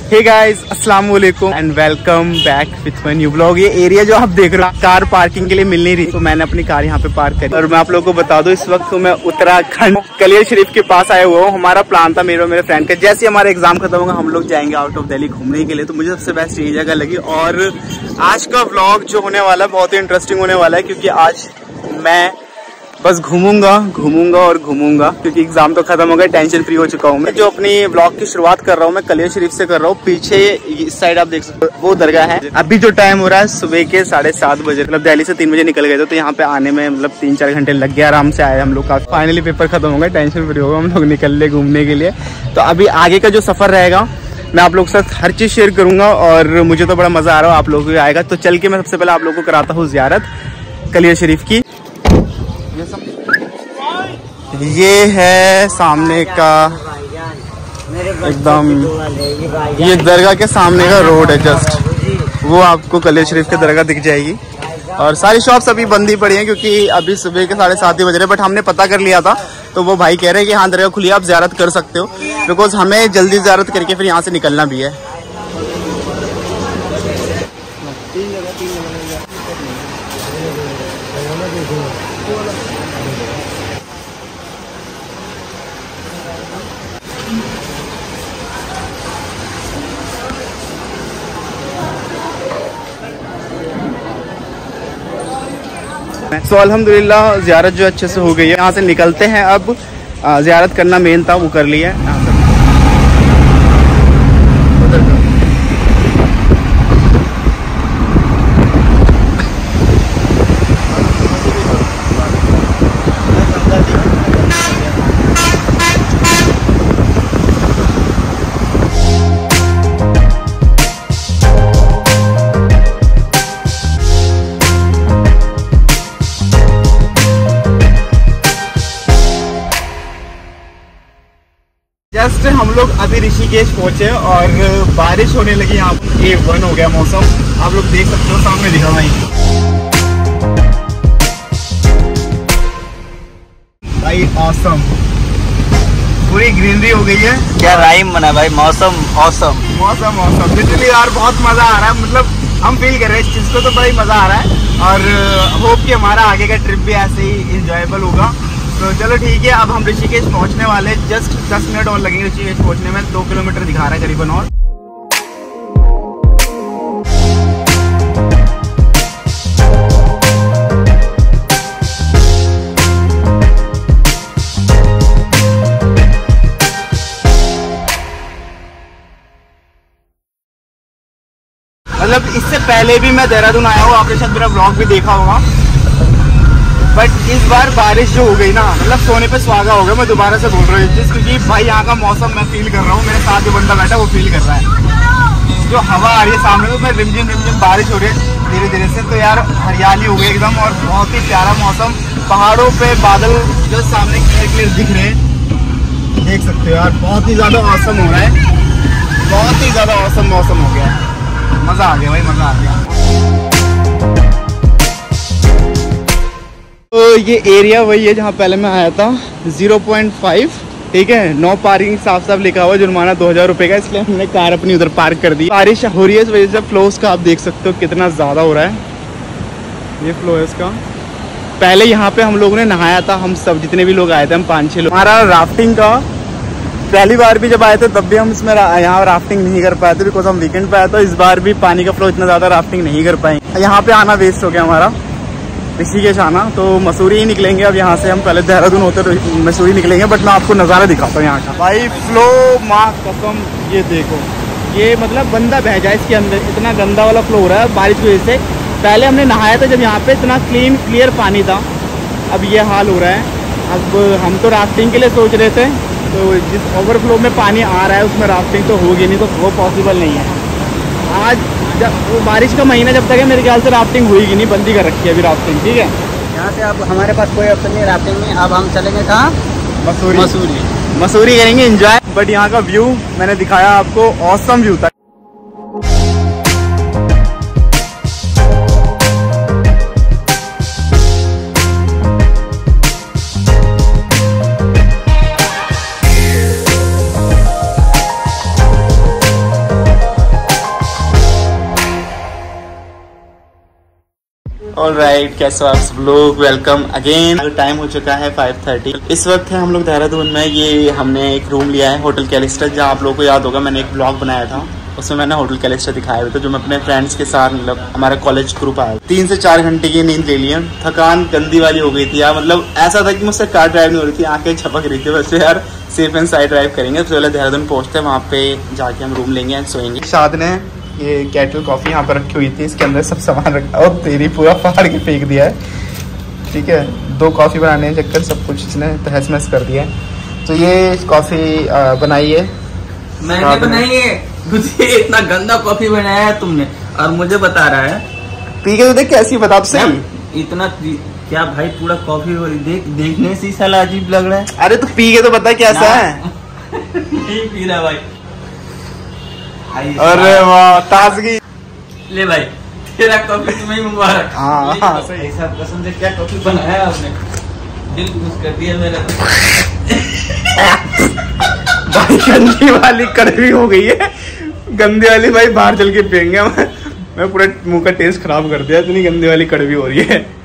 हे guys, अस्सलाम वालेकुम and welcome back with my new blog. ये एरिया जो आप देख रहे हो, कार पार्किंग के लिए मिल नहीं रही, तो मैंने अपनी कार यहाँ पे पार्क करी। और मैं आप लोगों को बता दूं, इस वक्त मैं उत्तराखंड कलियर शरीफ के पास आया हुआ हूँ। हमारा प्लान था मेरे और मेरे फ्रेंड का, जैसे हमारा एग्जाम खत्म होगा हम लोग जाएंगे आउट ऑफ दिल्ली घूमने के लिए। तो मुझे सबसे बेस्ट ये जगह लगी और आज का व्लॉग जो होने वाला है बहुत ही इंटरेस्टिंग होने वाला है, क्योंकि आज मैं बस घूमूंगा और घूमूंगा, क्योंकि एग्जाम तो खत्म हो गया, टेंशन फ्री हो चुका हूँ मैं। जो अपनी व्लॉग की शुरुआत कर रहा हूँ मैं कलियर शरीफ से कर रहा हूँ। पीछे इस साइड आप देख सकते हो वो दरगाह है। अभी जो टाइम हो रहा है सुबह के 7:30 बजे, मतलब दिल्ली से 3 बजे निकल गए थे, तो यहाँ पे आने में मतलब 3-4 घंटे लग गया। आराम से आए हम लोग का। फाइनली पेपर खत्म हो गया, टेंशन फ्री होगा, हम लोग निकल ले घूमने के लिए। तो अभी आगे का जो सफर रहेगा मैं आप लोग के साथ हर चीज शेयर करूंगा और मुझे तो बड़ा मजा आ रहा है, आप लोगों को आएगा। तो चल के मैं सबसे पहले आप लोगों को कराता हूँ जियारत कलियर शरीफ की। ये है सामने का एकदम, ये दरगाह के सामने का रोड है जस्ट, वो आपको कलियर शरीफ के दरगाह दिख जाएगी। और सारी शॉप्स अभी बंद ही पड़ी हैं, क्योंकि अभी सुबह के 7:30 बज रहे। बट हमने पता कर लिया था, तो वो भाई कह रहे हैं कि हाँ दरगाह खुली है, आप ज़ियारत कर सकते हो, बिकॉज हमें जल्दी ज़ियारत करके फिर यहाँ से निकलना भी है। तो अल्हम्दुलिल्लाह ज़ियारत जो अच्छे से हो गई है। यहाँ से निकलते हैं अब। ज़ियारत करना मेन था, वो कर लिया है। जस्ट हम लोग अभी ऋषिकेश पहुंचे और बारिश होने लगी। यहाँ पे A1 हो गया मौसम, आप लोग देख सकते हो, सामने दिखा भाई। भाई ऑसम, पूरी ग्रीनरी हो गई है। क्या राइम बना भाई, मौसम ऑसम। लिटरली यार बहुत मजा आ रहा है, मतलब हम फील कर रहे हैं इस चीज को, तो भाई मजा आ रहा है। और होप कि हमारा आगे का ट्रिप भी ऐसे ही इंजॉयबल होगा। तो चलो ठीक है, अब हम ऋषिकेश पहुंचने वाले हैं। जस्ट 10 मिनट और लगेंगे ऋषिकेश पहुंचने में। 2 किलोमीटर दिखा रहा है करीबन। और मतलब इससे पहले भी मैं देहरादून आया हूँ, आपने शायद मेरा ब्लॉग भी देखा होगा। बट इस बार बारिश जो हो गई ना, मतलब सोने पे सुहागा हो गया। मैं दोबारा से बोल रहा हूँ चीज़, क्योंकि भाई यहाँ का मौसम मैं फील कर रहा हूँ, मेरे साथ जो बंदा बैठा वो फील कर रहा है। जो हवा आ रही है सामने, तो मैं रिमझिम बारिश हो रही है धीरे धीरे से। तो यार हरियाली हो गई एकदम, और बहुत ही प्यारा मौसम। पहाड़ों पे बादल जो सामने क्लियर दिख रहे हैं, देख सकते हो यार, बहुत ही ज़्यादा मौसम हो रहा है, बहुत ही ज़्यादा मौसम हो गया है। मज़ा आ गया भाई, मज़ा आ गया। तो ये एरिया वही है जहाँ पहले मैं आया था, 0.5, ठीक है। नो पार्किंग साफ साफ लिखा हुआ है, जुर्माना 2000 रुपये का, इसलिए हमने कार अपनी उधर पार्क कर दी। बारिश हो रही है, इस वजह से फ्लोस का आप देख सकते हो कितना ज़्यादा हो रहा है। ये फ्लो है इसका। पहले यहाँ पे हम लोगों ने नहाया था, हम सब जितने भी लोग आए थे, हम 5-6 लोग। हमारा राफ्टिंग का पहली बार भी जब आए थे तब भी हम इसमें यहाँ राफ्टिंग नहीं कर पाए थे, बिकॉज हम वीकेंड पे आए। तो इस बार भी पानी का फ्लो इतना ज़्यादा, राफ्टिंग नहीं कर पाएंगे। यहाँ पे आना वेस्ट हो गया हमारा, ऋषिकेश आना। तो मसूरी ही निकलेंगे अब यहाँ से हम। पहले देहरादून होते तो मसूरी निकलेंगे, बट मैं आपको नज़ारा दिखाता हूँ यहाँ का। भाई फ्लो माँ कसम, ये देखो, ये मतलब बंदा बह जाए इसके अंदर, इतना गंदा वाला फ्लो हो रहा है बारिश की वजह से। पहले हमने नहाया था जब यहाँ पे इतना क्लियर पानी था, अब ये हाल हो रहा है। अब हम तो राफ्टिंग के लिए सोच रहे थे, तो जिस ओवरफ्लो में पानी आ रहा है उसमें राफ्टिंग तो होगी नहीं, तो वो पॉसिबल नहीं है। आज जब वो बारिश का महीना जब तक है, मेरे ख्याल से राफ्टिंग होगी नहीं, बंदी कर रखी है अभी राफ्टिंग, ठीक है। यहाँ से अब हमारे पास कोई ऑप्शन नहीं राफ्टिंग में। अब हम चलेंगे कहाँ? मसूरी करेंगे एंजॉय। बट यहाँ का व्यू मैंने दिखाया आपको, ऑसम व्यू था। ऑलराइट, कैसे हो आप सब लोग, वेलकम अगेन। टाइम हो चुका है 5:30। इस वक्त है हम लोग देहरादून में। ये हमने एक रूम लिया है होटल कैलिस्टर, जहाँ आप लोगों को याद होगा मैंने एक ब्लॉग बनाया था, उसमें मैंने होटल कैलिस्टर दिखाया हुआ था, जो मैं अपने फ्रेंड्स के साथ मतलब हमारा कॉलेज ग्रुप आया। 3 से 4 घंटे की नींद ले ली है, थकान गंदी वाली हो गई थी यार। मतलब ऐसा था कि मुझसे कार ड्राइव नहीं हो रही थी, आंखें छपक रही थी। वैसे यार सेफ एंड साइड ड्राइव करेंगे। सबसे पहले देहरादून पहुंचते हैं, वहाँ पे जाके हम रूम लेंगे एंड सोएंगे। शाद ने ये केटल कॉफी यहाँ पर रखी हुई थी, इसके अंदर सब सामान रखा और तेरी पूरा फाड़ के फेंक दिया है। ठीक है, 2 कॉफी बनाने चक्कर सब कुछ इसने तहस महस कर दिया है। तो ये कॉफी बनाई है, मैंने बनाई है। तुझे इतना गंदा कॉफी बनाया है तुमने और मुझे बता रहा है पी के तो देख कैसी, बता सही। इतना क्या भाई, पूरा कॉफी देखने से साला अजीब लग रहा है। अरे तू पी के तो बता कैसा है। नहीं पी रहा भाई। अरे वाह, ताजगी। ले भाई, तेरा कॉफी तुम्हें मुबारक। हाँ सही। ऐसा कसम से क्या कॉफी बनाया आपने, दिल खुश कर दिया मेरा। भाई गंदी वाली कड़वी हो गई है, गंदी वाली भाई बाहर चल के पियेंगे। मैं पूरा मुंह का टेस्ट खराब कर दिया, इतनी गंदी वाली कड़वी हो रही है।